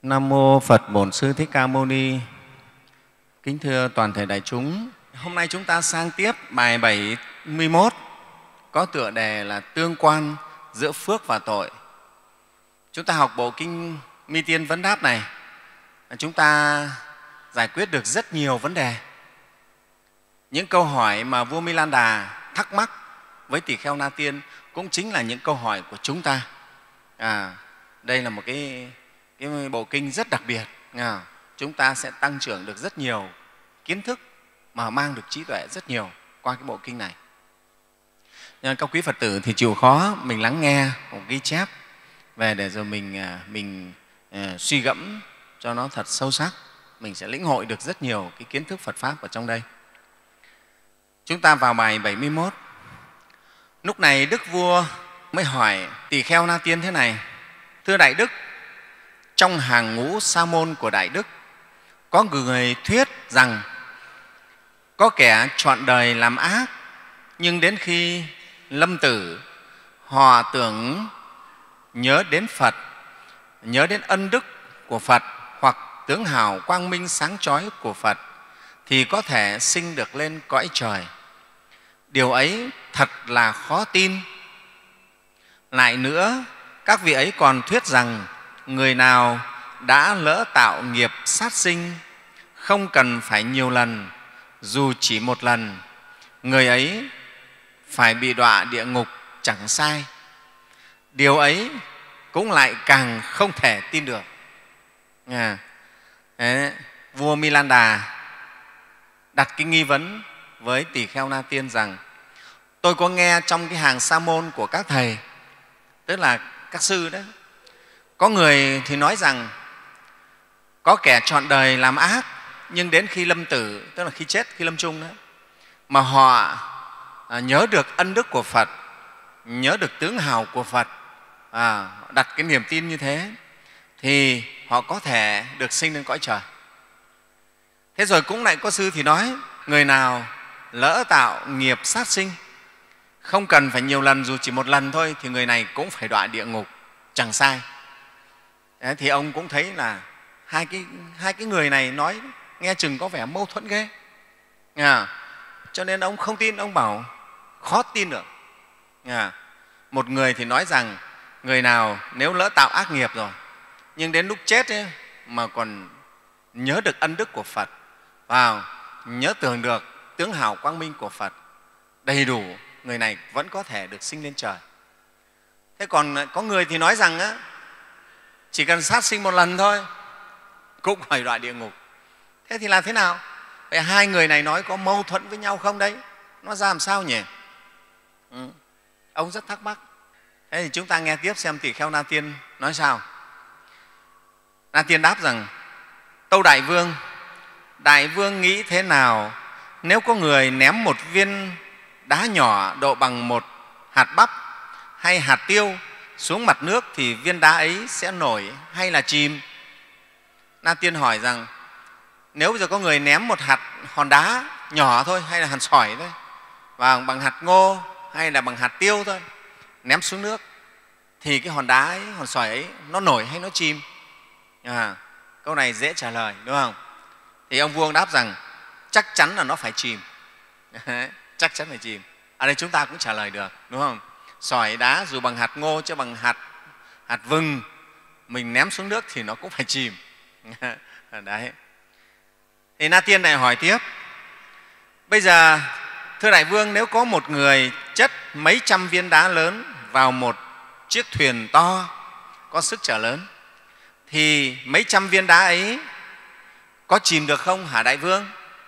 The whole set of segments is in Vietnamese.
Nam mô Phật Bổn Sư Thích Ca Mâu Ni. Kính thưa toàn thể đại chúng, hôm nay chúng ta sang tiếp bài 71 có tựa đề là tương quan giữa phước và tội. Chúng ta học bộ kinh Mi Tiên Vấn Đáp này, chúng ta giải quyết được rất nhiều vấn đề. Những câu hỏi mà vua Mi Lan Đà thắc mắc với tỳ kheo Na Tiên cũng chính là những câu hỏi của chúng ta. Đây là một cái bộ kinh rất đặc biệt. Chúng ta sẽ tăng trưởng được rất nhiều kiến thức mà mang được trí tuệ rất nhiều qua cái bộ kinh này. Các quý Phật tử thì chịu khó mình lắng nghe một ghi chép về để rồi mình suy gẫm cho nó thật sâu sắc. Mình sẽ lĩnh hội được rất nhiều cái kiến thức Phật Pháp ở trong đây. Chúng ta vào bài 71. Lúc này Đức Vua mới hỏi tỳ kheo Na Tiên thế này: Thưa Đại Đức, trong hàng ngũ sa môn của Đại Đức có người thuyết rằng có kẻ chọn đời làm ác, nhưng đến khi lâm tử họ tưởng nhớ đến Phật, nhớ đến ân đức của Phật hoặc tướng hào quang minh sáng chói của Phật thì có thể sinh được lên cõi trời. Điều ấy thật là khó tin. Lại nữa, các vị ấy còn thuyết rằng người nào đã lỡ tạo nghiệp sát sinh không cần phải nhiều lần, dù chỉ một lần, người ấy phải bị đọa địa ngục chẳng sai. Điều ấy cũng lại càng không thể tin được. Vua Mi Lan Đà đặt cái nghi vấn với tỳ kheo Na Tiên rằng: tôi có nghe trong cái hàng sa môn của các thầy, tức là các sư đấy, có người thì nói rằng có kẻ chọn đời làm ác, nhưng đến khi lâm tử, tức là khi chết, khi lâm chung đó, mà họ nhớ được ân đức của Phật, nhớ được tướng hào của Phật, đặt cái niềm tin như thế thì họ có thể được sinh lên cõi trời. Thế rồi cũng lại có sư thì nói người nào lỡ tạo nghiệp sát sinh không cần phải nhiều lần, dù chỉ một lần thôi, thì người này cũng phải đọa địa ngục chẳng sai. Đấy, thì ông cũng thấy là hai cái người này nói nghe chừng có vẻ mâu thuẫn ghê. Cho nên ông không tin, ông bảo khó tin được. Một người thì nói rằng người nào nếu lỡ tạo ác nghiệp rồi nhưng đến lúc chết ấy, mà còn nhớ được ân đức của Phật, nhớ tưởng được tướng hào quang minh của Phật đầy đủ, người này vẫn có thể được sinh lên trời. Thế còn có người thì nói rằng chỉ cần sát sinh một lần thôi cũng phải đọa địa ngục. Thế thì làm thế nào? Vậy hai người này nói có mâu thuẫn với nhau không đấy? Nó ra làm sao nhỉ? Ông rất thắc mắc. Thế thì chúng ta nghe tiếp xem tỳ kheo Na Tiên nói sao. Na Tiên đáp rằng: Tâu Đại vương nghĩ thế nào nếu có người ném một viên đá nhỏ độ bằng một hạt bắp hay hạt tiêu xuống mặt nước thì viên đá ấy sẽ nổi hay là chìm? Na Tiên hỏi rằng nếu bây giờ có người ném một hòn đá nhỏ thôi, hay là hạt sỏi thôi, và bằng hạt ngô hay là bằng hạt tiêu thôi, ném xuống nước thì cái hòn đá ấy, hòn sỏi ấy nó nổi hay nó chìm? Câu này dễ trả lời, đúng không? Thì ông vua đáp rằng chắc chắn là nó phải chìm. Chắc chắn phải chìm. Ở đây chúng ta cũng trả lời được, đúng không? Sỏi đá dù bằng hạt ngô chứ bằng hạt vừng mình ném xuống nước thì nó cũng phải chìm. Đấy. Thì Na Tiên lại hỏi tiếp: bây giờ thưa Đại Vương, nếu có một người chất mấy trăm viên đá lớn vào một chiếc thuyền to có sức chở lớn thì mấy trăm viên đá ấy có chìm được không hả Đại Vương?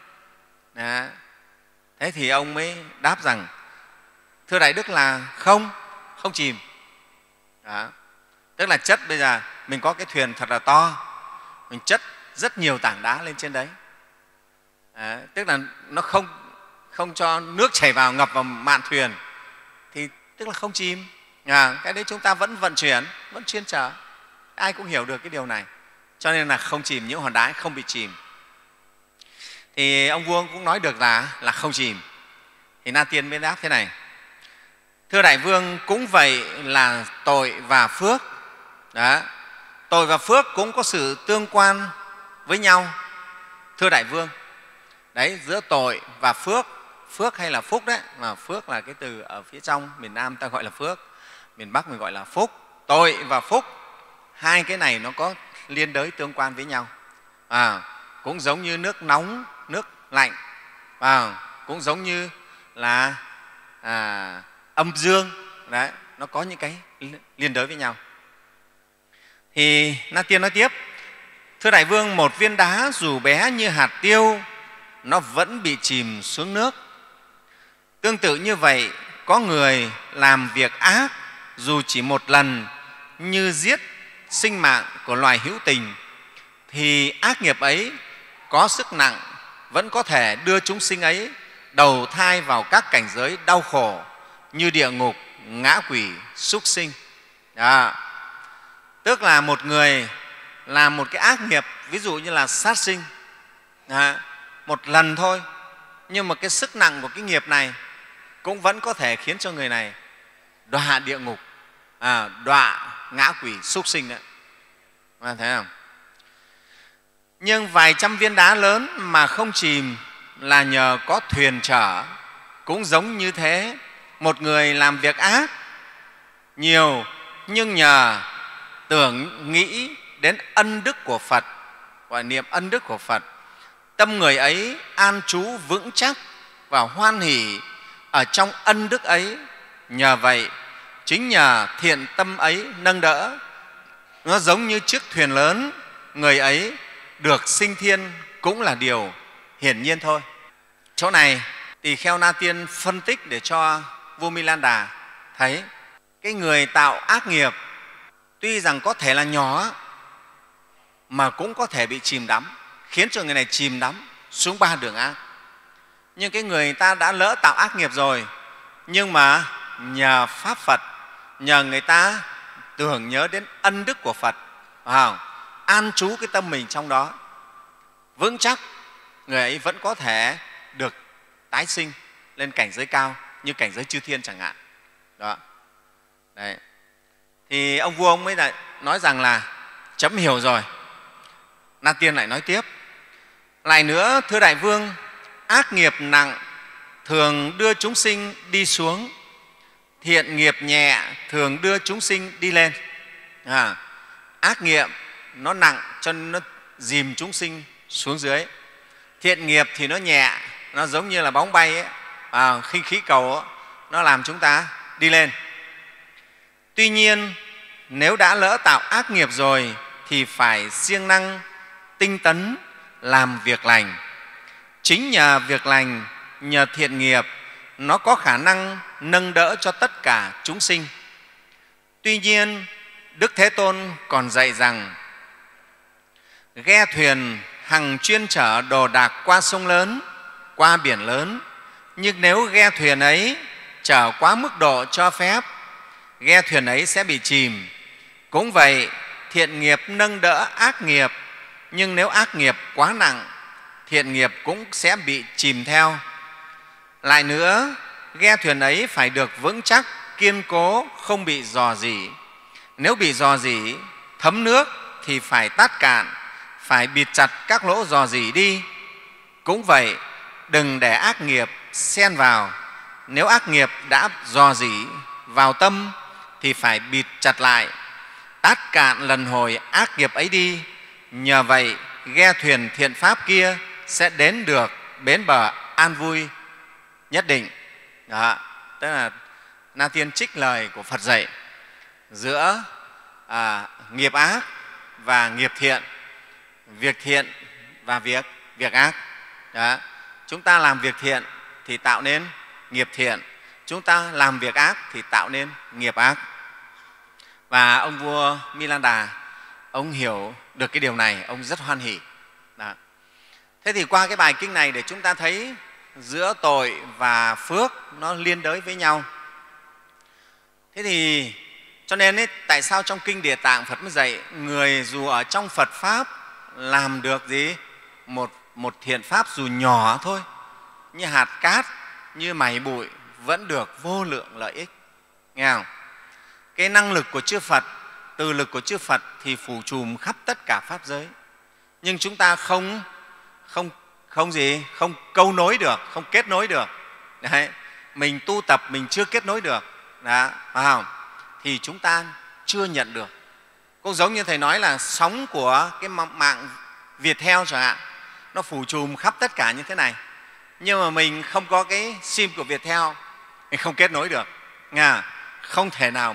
Thế thì ông mới đáp rằng: thưa Đại Đức là không chìm. Tức là chất bây giờ mình có cái thuyền thật là to, mình chất rất nhiều tảng đá lên trên đấy. Tức là nó không cho nước chảy vào, ngập vào mạn thuyền thì tức là không chìm. Cái đấy chúng ta vẫn vận chuyển, vẫn chuyên chở. Ai cũng hiểu được cái điều này. Cho nên là không chìm, những hòn đá không bị chìm. Thì ông vua cũng nói được là không chìm. Thì Na Tiên mới đáp thế này: thưa Đại Vương, cũng vậy là tội và phước. Tội và phước cũng có sự tương quan với nhau, thưa Đại Vương. Đấy, giữa tội và phước, phước hay là phúc đấy, mà phước là cái từ ở phía trong miền Nam ta gọi là phước, miền Bắc mình gọi là phúc. Tội và phúc, hai cái này nó có liên đới tương quan với nhau. Cũng giống như nước nóng, nước lạnh, cũng giống như là âm dương, đấy, nó có những cái liên đới với nhau. Thì Na Tiên nói tiếp: thưa Đại Vương, một viên đá dù bé như hạt tiêu nó vẫn bị chìm xuống nước. Tương tự như vậy, có người làm việc ác dù chỉ một lần như giết sinh mạng của loài hữu tình, thì ác nghiệp ấy có sức nặng, vẫn có thể đưa chúng sinh ấy đầu thai vào các cảnh giới đau khổ như địa ngục, ngã quỷ, súc sinh. Tức là một người làm một cái ác nghiệp, ví dụ như là sát sinh, một lần thôi, nhưng mà cái sức nặng của cái nghiệp này cũng vẫn có thể khiến cho người này đọa địa ngục, đọa ngã quỷ, súc sinh đấy. Thấy không? Nhưng vài trăm viên đá lớn mà không chìm là nhờ có thuyền chở. Cũng giống như thế, một người làm việc ác nhiều nhưng nhờ tưởng nghĩ đến ân đức của Phật, gọi niệm ân đức của Phật, tâm người ấy an trú vững chắc và hoan hỷ ở trong ân đức ấy. Nhờ vậy, chính nhờ thiện tâm ấy nâng đỡ, nó giống như chiếc thuyền lớn, người ấy được sinh thiên cũng là điều hiển nhiên thôi. Chỗ này Tỳ Kheo Na Tiên phân tích để cho vua Milan-đà thấy cái người tạo ác nghiệp tuy rằng có thể là nhỏ mà cũng có thể bị chìm đắm, khiến cho người này chìm đắm xuống ba đường ác. Nhưng cái người ta đã lỡ tạo ác nghiệp rồi, nhưng mà nhờ Pháp Phật, nhờ người ta tưởng nhớ đến ân đức của Phật, an trú cái tâm mình trong đó vững chắc, người ấy vẫn có thể được tái sinh lên cảnh giới cao như cảnh giới chư thiên chẳng hạn. Đó. Đấy. Thì ông vua ông mới lại nói rằng là chấm hiểu rồi. Na Tiên lại nói tiếp: lại nữa, thưa Đại Vương, ác nghiệp nặng thường đưa chúng sinh đi xuống, thiện nghiệp nhẹ thường đưa chúng sinh đi lên. Ác nghiệp nó nặng cho nên nó dìm chúng sinh xuống dưới. Thiện nghiệp thì nó nhẹ, nó giống như là bóng bay ấy, khinh khí cầu ấy, nó làm chúng ta đi lên. Tuy nhiên, nếu đã lỡ tạo ác nghiệp rồi thì phải siêng năng, tinh tấn, làm việc lành. Chính nhờ việc lành, nhờ thiện nghiệp, nó có khả năng nâng đỡ cho tất cả chúng sinh. Tuy nhiên, Đức Thế Tôn còn dạy rằng ghe thuyền hằng chuyên chở đồ đạc qua sông lớn, qua biển lớn, nhưng nếu ghe thuyền ấy chở quá mức độ cho phép, ghe thuyền ấy sẽ bị chìm. Cũng vậy, thiện nghiệp nâng đỡ ác nghiệp, nhưng nếu ác nghiệp quá nặng, thiện nghiệp cũng sẽ bị chìm theo. Lại nữa, ghe thuyền ấy phải được vững chắc, kiên cố, không bị rò rỉ. Nếu bị rò rỉ, thấm nước thì phải tát cạn, phải bịt chặt các lỗ rò rỉ đi. Cũng vậy, đừng để ác nghiệp xen vào. Nếu ác nghiệp đã rò rỉ vào tâm thì phải bịt chặt lại, tát cạn lần hồi ác nghiệp ấy đi. Nhờ vậy, ghe thuyền thiện pháp kia sẽ đến được bến bờ an vui nhất định. Đó, tức là Na Tiên trích lời của Phật dạy giữa nghiệp ác và nghiệp thiện, việc thiện và việc ác. Đó. Chúng ta làm việc thiện thì tạo nên nghiệp thiện, chúng ta làm việc ác thì tạo nên nghiệp ác. Và ông vua Milan-đà, ông hiểu được cái điều này, ông rất hoan hỉ. Đó. Thế thì qua cái bài kinh này để chúng ta thấy giữa tội và phước nó liên đới với nhau. Thế thì cho nên ấy, tại sao trong Kinh Địa Tạng Phật mới dạy người dù ở trong Phật Pháp làm được gì? Một thiện pháp dù nhỏ thôi, như hạt cát, như mảy bụi vẫn được vô lượng lợi ích. Nghe không? Cái năng lực của chư Phật từ lực của chư Phật thì phủ trùm khắp tất cả pháp giới, nhưng chúng ta không câu nối được, không kết nối được. Đấy, mình tu tập mình chưa kết nối được, đó, phải không? Thì chúng ta chưa nhận được. Cũng giống như Thầy nói là sóng của cái mạng Viettel chẳng hạn, nó phủ trùm khắp tất cả như thế này, nhưng mà mình không có cái SIM của Viettel, mình không kết nối được, nghe, không thể nào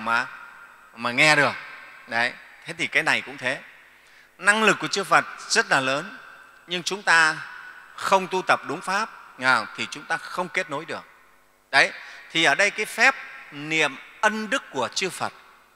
mà nghe được. Đấy, thế thì cái này cũng thế. Năng lực của chư Phật rất là lớn, nhưng chúng ta không tu tập đúng pháp thì chúng ta không kết nối được. Đấy, thì ở đây cái phép niệm ân đức của chư Phật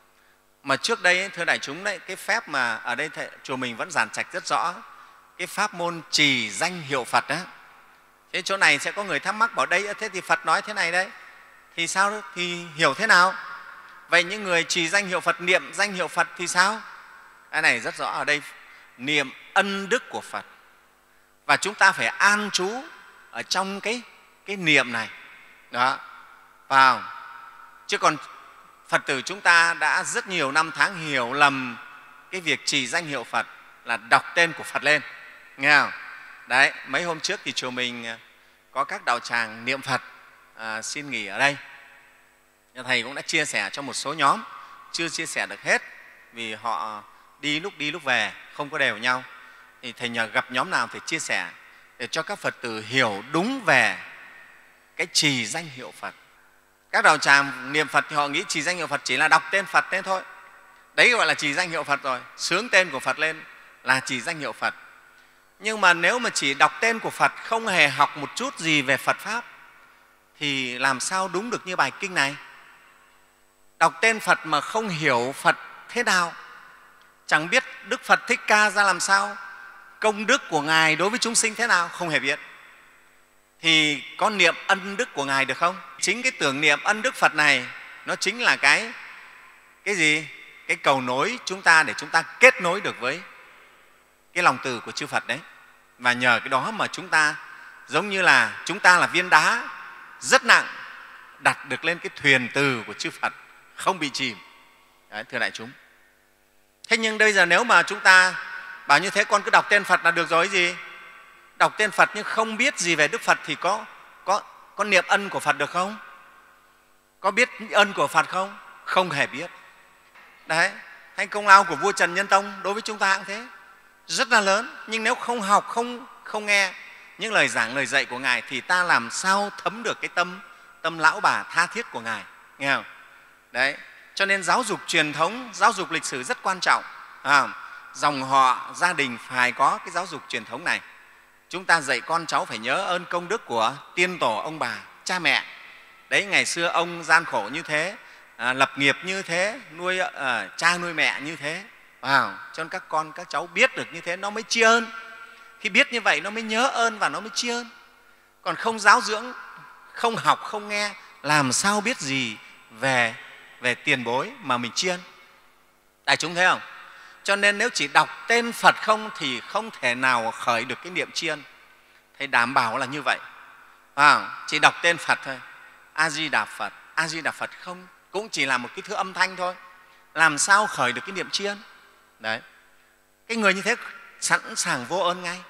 mà trước đây, thưa đại chúng, đấy, cái phép mà ở đây chùa mình vẫn giảng trạch rất rõ, cái pháp môn trì danh hiệu Phật đó. Thế chỗ này sẽ có người thắc mắc bảo đây, thế thì Phật nói thế này đấy, thì sao, thì hiểu thế nào? Vậy những người trì danh hiệu Phật, niệm danh hiệu Phật thì sao? Cái này rất rõ ở đây, niệm ân đức của Phật, và chúng ta phải an trú ở trong cái niệm này đó, vào. Chứ còn Phật tử chúng ta đã rất nhiều năm tháng hiểu lầm cái việc trì danh hiệu Phật là đọc tên của Phật lên, nghe không? Đấy, mấy hôm trước thì chùa mình có các đạo tràng niệm Phật xin nghỉ ở đây. Thầy cũng đã chia sẻ cho một số nhóm, chưa chia sẻ được hết vì họ đi lúc về, không có đều nhau. Thì Thầy nhờ gặp nhóm nào thì chia sẻ để cho các Phật tử hiểu đúng về cái trì danh hiệu Phật. Các đạo tràng niệm Phật thì họ nghĩ trì danh hiệu Phật chỉ là đọc tên Phật thế thôi. Đấy gọi là trì danh hiệu Phật rồi, xướng tên của Phật lên là trì danh hiệu Phật. Nhưng mà nếu mà chỉ đọc tên của Phật, không hề học một chút gì về Phật Pháp thì làm sao đúng được như bài kinh này? Đọc tên Phật mà không hiểu Phật thế nào, chẳng biết Đức Phật Thích Ca ra làm sao, công đức của Ngài đối với chúng sinh thế nào, không hề biết, thì có niệm ân đức của Ngài được không? Chính cái tưởng niệm ân đức Phật này nó chính là cái gì? Cái cầu nối chúng ta để chúng ta kết nối được với cái lòng từ của chư Phật đấy. Và nhờ cái đó mà chúng ta giống như là chúng ta là viên đá rất nặng đặt được lên cái thuyền từ của chư Phật, không bị chìm. Đấy, thưa đại chúng. Thế nhưng bây giờ nếu mà chúng ta bảo như thế, con cứ đọc tên Phật là được rồi gì? Đọc tên Phật nhưng không biết gì về Đức Phật thì có niệm ân của Phật được không? Có biết ân của Phật không? Không hề biết. Đấy, hay công lao của vua Trần Nhân Tông đối với chúng ta cũng thế, rất là lớn. Nhưng nếu không học, không nghe những lời giảng, lời dạy của Ngài thì ta làm sao thấm được cái tâm lão bà tha thiết của Ngài, nghe không? Đấy, cho nên giáo dục truyền thống, giáo dục lịch sử rất quan trọng. Dòng họ, gia đình phải có cái giáo dục truyền thống này. Chúng ta dạy con cháu phải nhớ ơn công đức của tiên tổ ông bà, cha mẹ. Đấy, ngày xưa ông gian khổ như thế, lập nghiệp như thế, nuôi cha nuôi mẹ như thế. Cho nên các con, các cháu biết được như thế nó mới tri ân. Khi biết như vậy nó mới nhớ ơn và nó mới tri ân. Còn không giáo dưỡng, không học, không nghe, làm sao biết gì về tiền bối mà mình tri ân? Đại chúng thấy không? Cho nên nếu chỉ đọc tên Phật không thì không thể nào khởi được cái niệm tri ân. Thầy đảm bảo là như vậy. Chỉ đọc tên Phật thôi, A Di Đà Phật, A Di Đà Phật không, cũng chỉ là một cái thứ âm thanh thôi, làm sao khởi được cái niệm tri ân? Đấy, cái người như thế sẵn sàng vô ơn ngay.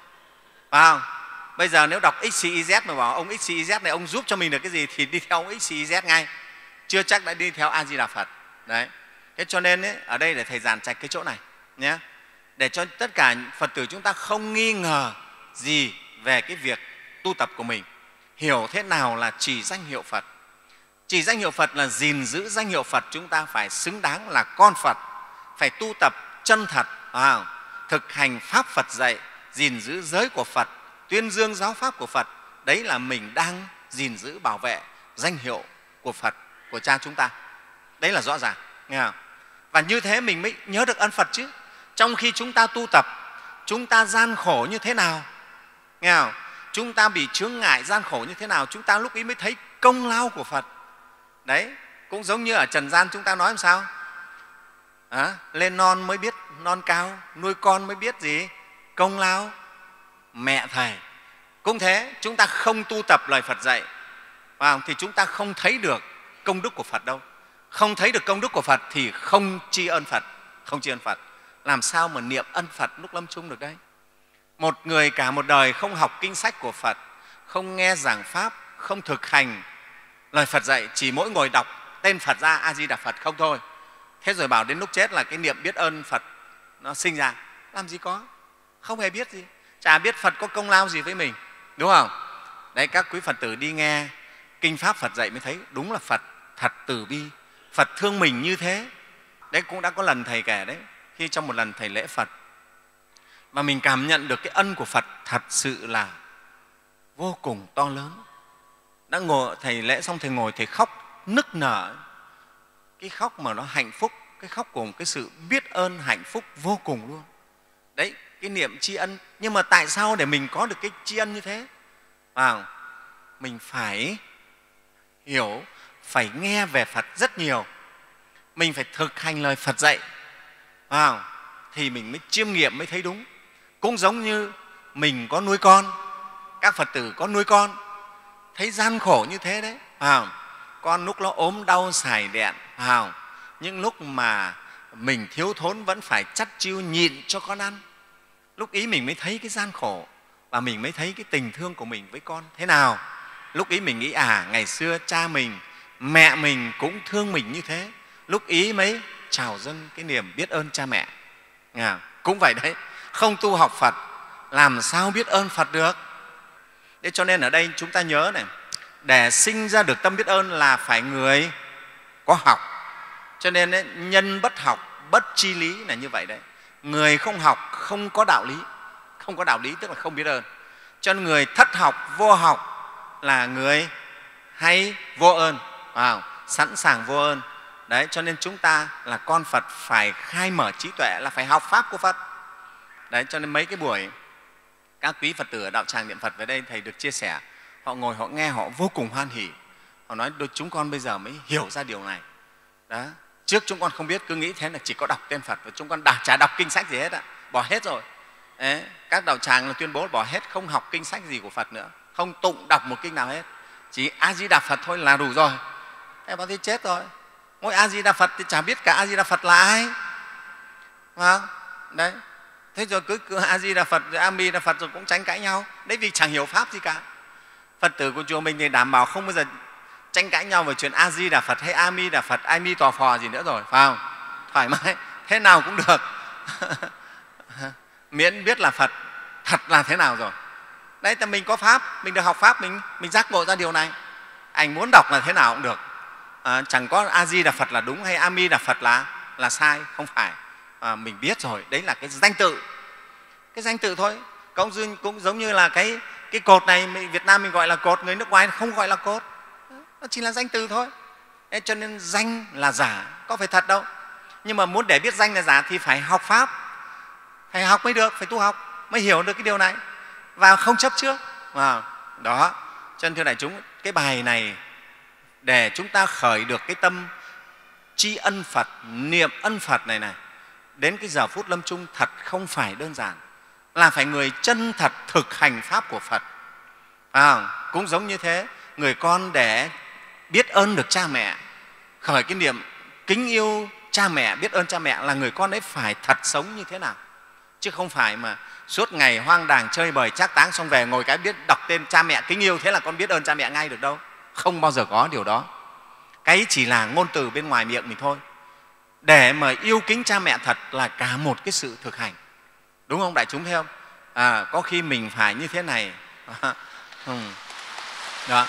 Bây giờ nếu đọc XYZ mà bảo ông XYZ này ông giúp cho mình được cái gì thì đi theo ông XYZ ngay, chưa chắc đã đi theo A Di Đà Phật. Đấy, thế cho nên ấy, ở đây để thầy giảng trạch cái chỗ này nhé, để cho tất cả Phật tử chúng ta không nghi ngờ gì về cái việc tu tập của mình, hiểu thế nào là trì danh hiệu Phật. Trì danh hiệu Phật là gìn giữ danh hiệu Phật, chúng ta phải xứng đáng là con Phật, phải tu tập chân thật, thực hành pháp Phật dạy, gìn giữ giới của Phật, tuyên dương giáo pháp của Phật. Đấy là mình đang gìn giữ bảo vệ danh hiệu của Phật, của cha chúng ta. Đấy là rõ ràng, nghe không? Và như thế mình mới nhớ được ân Phật chứ. Trong khi chúng ta tu tập, chúng ta gian khổ như thế nào, nghe không? Chúng ta bị chướng ngại gian khổ như thế nào, chúng ta lúc ấy mới thấy công lao của Phật. Đấy, cũng giống như ở trần gian chúng ta nói làm sao? Lên non mới biết non cao, nuôi con mới biết gì? Công lao mẹ thầy. Cũng thế, chúng ta không tu tập lời Phật dạy thì chúng ta không thấy được công đức của Phật đâu. Không thấy được công đức của Phật thì không tri ân Phật. không tri ân Phật. Làm sao mà niệm ân Phật lúc lâm chung được đấy? Một người cả một đời không học kinh sách của Phật, không nghe giảng Pháp, không thực hành lời Phật dạy, chỉ mỗi ngồi đọc tên Phật ra A Di Đà Phật không thôi, thế rồi bảo đến lúc chết là cái niệm biết ơn Phật nó sinh ra, làm gì có, không hề biết gì, chả biết Phật có công lao gì với mình, đúng không? Đấy, các quý Phật tử đi nghe kinh Pháp Phật dạy mới thấy đúng là Phật thật từ bi, Phật thương mình như thế. Đấy, cũng đã có lần Thầy kể đấy, khi trong một lần Thầy lễ Phật mà mình cảm nhận được cái ân của Phật thật sự là vô cùng to lớn. Đã ngồi, Thầy lễ xong Thầy ngồi, Thầy khóc nức nở, cái khóc mà nó hạnh phúc, cái khóc của cái sự biết ơn hạnh phúc vô cùng luôn. Đấy, cái niệm tri ân. Nhưng mà tại sao để mình có được cái tri ân như thế? Mình phải hiểu, phải nghe về Phật rất nhiều, mình phải thực hành lời Phật dạy, thì mình mới chiêm nghiệm, mới thấy đúng. Cũng giống như mình có nuôi con, các Phật tử có nuôi con, thấy gian khổ như thế đấy. Con lúc nó ốm đau xài đẹn, những lúc mà mình thiếu thốn vẫn phải chắt chiu nhịn cho con ăn, lúc ý mình mới thấy cái gian khổ và mình mới thấy cái tình thương của mình với con thế nào. Lúc ý mình nghĩ ngày xưa cha mình, mẹ mình cũng thương mình như thế, lúc ý mới trào dâng cái niềm biết ơn cha mẹ. Cũng vậy đấy, không tu học Phật làm sao biết ơn Phật được. Thế cho nên ở đây chúng ta nhớ này, để sinh ra được tâm biết ơn là phải người có học. Cho nên đấy, nhân bất học bất tri lý là như vậy đấy. Người không học không có đạo lý, không có đạo lý tức là không biết ơn. Cho nên người thất học vô học là người hay vô ơn, sẵn sàng vô ơn. Đấy, cho nên chúng ta là con Phật phải khai mở trí tuệ, là phải học Pháp của Phật. Đấy, cho nên mấy cái buổi các quý Phật tử ở đạo tràng niệm Phật về đây, Thầy được chia sẻ, họ ngồi họ nghe họ vô cùng hoan hỉ. Họ nói chúng con bây giờ mới hiểu ra điều này. Đó. Trước chúng con không biết, cứ nghĩ thế là chỉ có đọc tên Phật và chúng con chả đọc kinh sách gì hết, bỏ hết rồi. Đấy, các đạo tràng là tuyên bố bỏ hết, không học kinh sách gì của Phật nữa, không tụng đọc một kinh nào hết, chỉ A Di Đà Phật thôi là đủ rồi. Thế bảo thế chết rồi, mỗi A Di Đà Phật thì chả biết cả A Di Đà Phật là ai. Đấy, thế rồi cứ A Di Đà Phật rồi A Mi Đà Phật rồi cũng tranh cãi nhau đấy, vì chẳng hiểu Pháp gì cả. Phật tử của chùa mình thì đảm bảo không bao giờ tranh cãi nhau về chuyện A Di Đà Phật hay A Mi Đà Phật, Ai Mi Tòa Phò gì nữa rồi, phải không? Thoải mái, thế nào cũng được. Miễn biết là Phật thật là thế nào rồi. Đấy, thì mình có Pháp, mình được học Pháp, mình giác ngộ ra điều này. Anh muốn đọc là thế nào cũng được. Chẳng có A Di Đà Phật là đúng hay A Mi Đà Phật là sai, không phải. Mình biết rồi, đấy là cái danh tự. Cái danh tự thôi. Cũng giống như là cái cột này, Việt Nam mình gọi là cột, người nước ngoài không gọi là cột. Nó chỉ là danh từ thôi. Thế cho nên danh là giả, có phải thật đâu. Nhưng mà muốn để biết danh là giả thì phải học Pháp, phải học mới được, phải tu học mới hiểu được cái điều này và không chấp trước. Đó, cho nên thưa đại chúng, cái bài này để chúng ta khởi được cái tâm tri ân Phật, niệm ân Phật này đến cái giờ phút lâm chung thật không phải đơn giản, là phải người chân thật thực hành Pháp của Phật. Cũng giống như thế, người con để biết ơn được cha mẹ, khởi cái niệm kính yêu cha mẹ, biết ơn cha mẹ, là người con ấy phải thật sống như thế nào, chứ không phải mà suốt ngày hoang đàng chơi bời trác táng xong về ngồi cái biết đọc tên cha mẹ kính yêu, thế là con biết ơn cha mẹ ngay được đâu. Không bao giờ có điều đó. Cái chỉ là ngôn từ bên ngoài miệng mình thôi. Để mà yêu kính cha mẹ thật là cả một cái sự thực hành, đúng không đại chúng, thấy không? Có khi mình phải như thế này. Đó.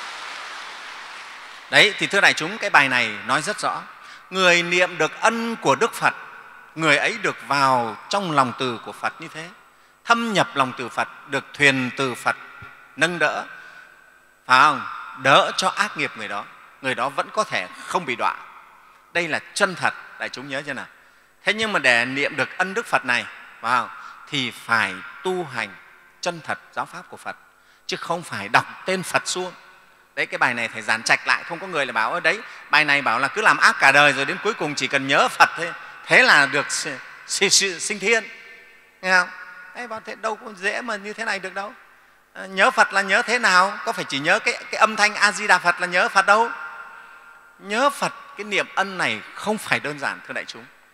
Đấy, thì thưa đại chúng, cái bài này nói rất rõ. Người niệm được ân của Đức Phật, người ấy được vào trong lòng từ của Phật như thế, thâm nhập lòng từ Phật, được thuyền từ Phật nâng đỡ, phải không? Đỡ cho ác nghiệp người đó vẫn có thể không bị đọa. Đây là chân thật, đại chúng nhớ chưa nào? Thế nhưng mà để niệm được ân Đức Phật này, phải không? Thì phải tu hành chân thật giáo pháp của Phật, chứ không phải đọc tên Phật suông. Đấy, cái bài này Thầy giản trạch lại, không có người là bảo đấy, bài này bảo là cứ làm ác cả đời rồi đến cuối cùng chỉ cần nhớ Phật thôi, thế là được sinh thiên. Nghe không? Đấy, bảo thế đâu có dễ mà như thế này được đâu. Nhớ Phật là nhớ thế nào? Có phải chỉ nhớ cái âm thanh A Di Đà Phật là nhớ Phật đâu. Nhớ Phật, cái niệm ân này không phải đơn giản, thưa đại chúng.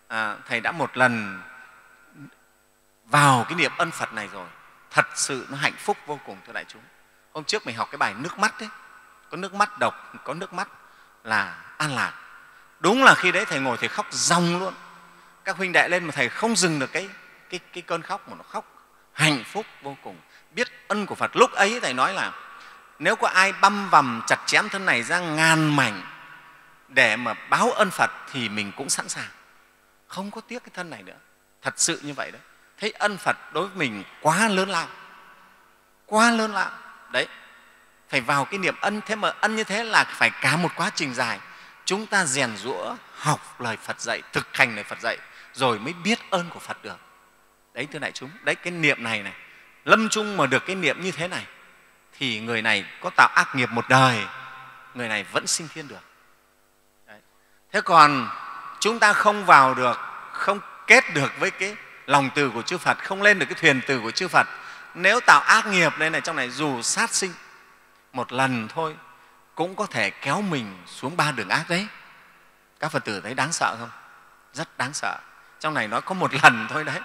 Thầy đã một lần vào cái niệm ân Phật này rồi, thật sự nó hạnh phúc vô cùng, thưa đại chúng. Hôm trước mình học cái bài nước mắt đấy, có nước mắt độc, có nước mắt là an lạc. Đúng là khi đấy thầy ngồi thầy khóc ròng luôn. Các huynh đệ lên mà thầy không dừng được cái cơn khóc, mà nó khóc hạnh phúc vô cùng, biết ân của Phật. Lúc ấy thầy nói là nếu có ai băm vằm chặt chém thân này ra ngàn mảnh để mà báo ân Phật thì mình cũng sẵn sàng, không có tiếc cái thân này nữa. Thật sự như vậy đấy. Thấy ân Phật đối với mình quá lớn lao, quá lớn lao. Đấy, phải vào cái niệm ân. Thế mà ân như thế là phải cả một quá trình dài. Chúng ta rèn giũa, học lời Phật dạy, thực hành lời Phật dạy, rồi mới biết ơn của Phật được. Đấy, thưa đại chúng, đấy cái niệm này này, lâm chung mà được cái niệm như thế này thì người này có tạo ác nghiệp một đời, người này vẫn sinh thiên được. Đấy. Thế còn chúng ta không vào được, không kết được với cái lòng từ của chư Phật, không lên được cái thuyền từ của chư Phật, nếu tạo ác nghiệp lên này trong này, dù sát sinh một lần thôi cũng có thể kéo mình xuống 3 đường ác đấy. Các Phật tử thấy đáng sợ không? Rất đáng sợ. Trong này nói có một lần thôi đấy,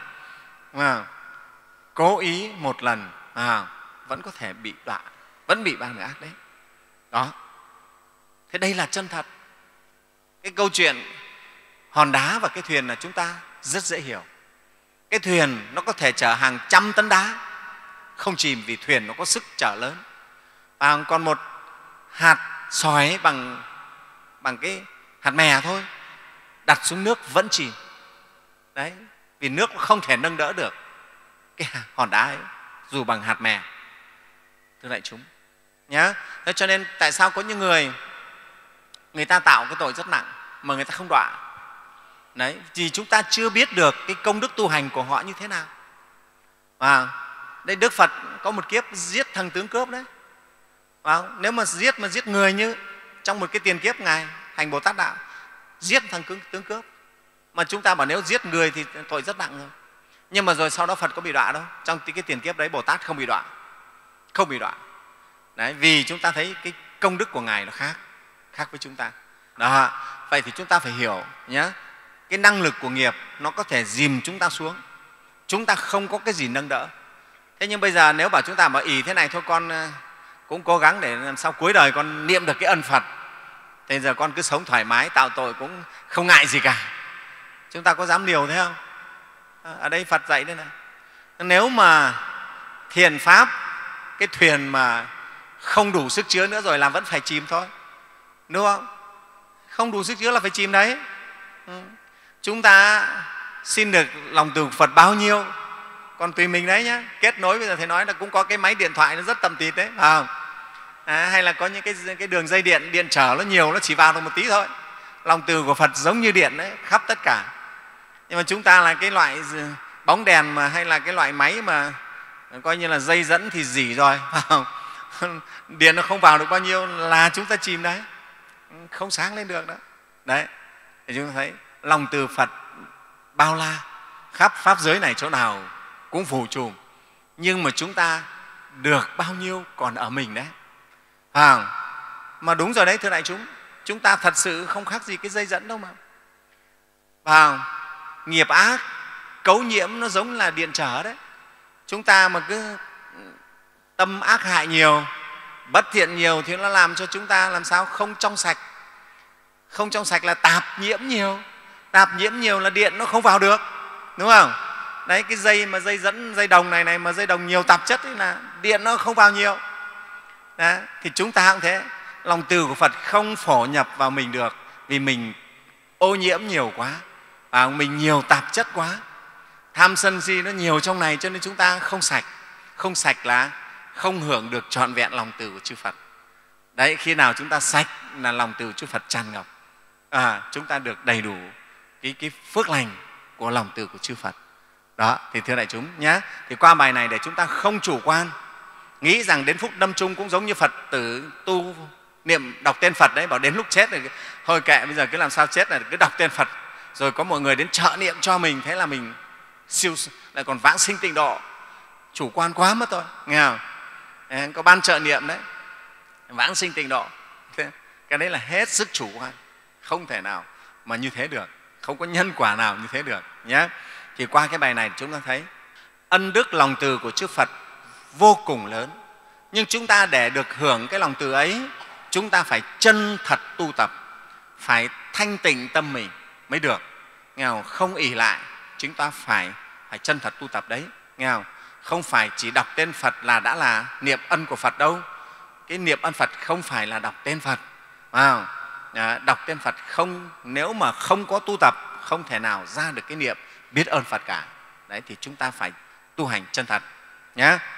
cố ý một lần vẫn có thể bị đọa, vẫn bị 3 đường ác đấy. Đó. Thế đây là chân thật. Cái câu chuyện hòn đá và cái thuyền là chúng ta rất dễ hiểu. Cái thuyền nó có thể chở hàng trăm tấn đá, không chìm vì thuyền nó có sức chở lớn. Còn một hạt sỏi bằng cái hạt mè thôi, đặt xuống nước vẫn chìm. Đấy, vì nước không thể nâng đỡ được cái hòn đá ấy, dù bằng hạt mè. Thưa đại chúng nhé. Thế cho nên tại sao có những người ta tạo cái tội rất nặng mà người ta không đọa? Đấy, vì chúng ta chưa biết được cái công đức tu hành của họ như thế nào. Đây Đức Phật có một kiếp giết thằng tướng cướp đấy. Nếu mà giết người như trong một cái tiền kiếp Ngài hành Bồ Tát Đạo, giết thằng tướng cướp, mà chúng ta bảo nếu giết người thì tội rất nặng rồi. Nhưng mà rồi sau đó Phật có bị đọa đâu. Trong cái tiền kiếp đấy Bồ Tát không bị đọa, không bị đọa. Đấy, vì chúng ta thấy cái công đức của Ngài nó khác với chúng ta. Đó, vậy thì chúng ta phải hiểu nhé, cái năng lực của nghiệp nó có thể dìm chúng ta xuống, chúng ta không có cái gì nâng đỡ. Thế nhưng bây giờ nếu bảo chúng ta mà thế này thôi, con cũng cố gắng để làm sao cuối đời con niệm được cái ân Phật, thế giờ con cứ sống thoải mái, tạo tội cũng không ngại gì cả. Chúng ta có dám liều thế không? Ở đây Phật dạy đây này, nếu mà thiền pháp, cái thuyền mà không đủ sức chứa nữa rồi là vẫn phải chìm thôi, đúng không? Không đủ sức chứa là phải chìm đấy. Chúng ta xin được lòng từ Phật bao nhiêu còn tùy mình đấy nhé. Kết nối bây giờ thầy nói là cũng có cái máy điện thoại nó rất tầm tịt đấy, hay là có những cái đường dây điện trở nó nhiều, nó chỉ vào được một tí thôi. Lòng từ của Phật giống như điện đấy, khắp tất cả. Nhưng mà chúng ta là cái loại bóng đèn mà hay là cái loại máy mà coi như là dây dẫn thì dỉ rồi, điện nó không vào được bao nhiêu là chúng ta chìm đấy, không sáng lên được đó. Đấy, thì chúng ta thấy lòng từ Phật bao la, khắp pháp giới này chỗ nào cũng phủ trùm, nhưng mà chúng ta được bao nhiêu còn ở mình đấy. Mà đúng rồi đấy, thưa đại chúng ta thật sự không khác gì cái dây dẫn đâu mà. Nghiệp ác, cấu nhiễm nó giống là điện trở đấy. Chúng ta mà cứ tâm ác hại nhiều, bất thiện nhiều thì nó làm cho chúng ta làm sao không trong sạch. Không trong sạch là tạp nhiễm nhiều. Tạp nhiễm nhiều là điện nó không vào được, đúng không? Đấy, cái dây mà dây dẫn, dây đồng này mà dây đồng nhiều tạp chất ấy là điện nó không vào nhiều. Đấy, thì chúng ta cũng thế, lòng từ của Phật không phổ nhập vào mình được vì mình ô nhiễm nhiều quá, mình nhiều tạp chất quá, tham sân si nó nhiều trong này, cho nên chúng ta không sạch. Không sạch là không hưởng được trọn vẹn lòng từ của chư Phật. Đấy, khi nào chúng ta sạch là lòng từ chư Phật tràn ngập, chúng ta được đầy đủ cái phước lành của lòng từ của chư Phật. Đó, thì thưa đại chúng nhé, thì qua bài này để chúng ta không chủ quan, nghĩ rằng đến phút lâm chung cũng giống như Phật tử tu niệm đọc tên Phật đấy, bảo đến lúc chết rồi thôi kệ, bây giờ cứ làm sao chết là cứ đọc tên Phật, rồi có mọi người đến trợ niệm cho mình, thế là mình lại còn vãng sinh tịnh độ. Chủ quan quá mất thôi, nghe không? Có ban trợ niệm đấy, vãng sinh tịnh độ, cái đấy là hết sức chủ quan, không thể nào mà như thế được, không có nhân quả nào như thế được nhé. Thì qua cái bài này chúng ta thấy ân đức lòng từ của Chư Phật vô cùng lớn, nhưng chúng ta để được hưởng cái lòng từ ấy, chúng ta phải chân thật tu tập, phải thanh tịnh tâm mình mới được, nghe không? Không ỷ lại, chúng ta phải chân thật tu tập đấy, nghe không? Không phải chỉ đọc tên Phật là đã là niệm ân của Phật đâu. Cái niệm ân Phật không phải là đọc tên Phật. Đọc tên Phật không, nếu mà không có tu tập không thể nào ra được cái niệm biết ơn Phật cả. Đấy, thì chúng ta phải tu hành chân thật nhé.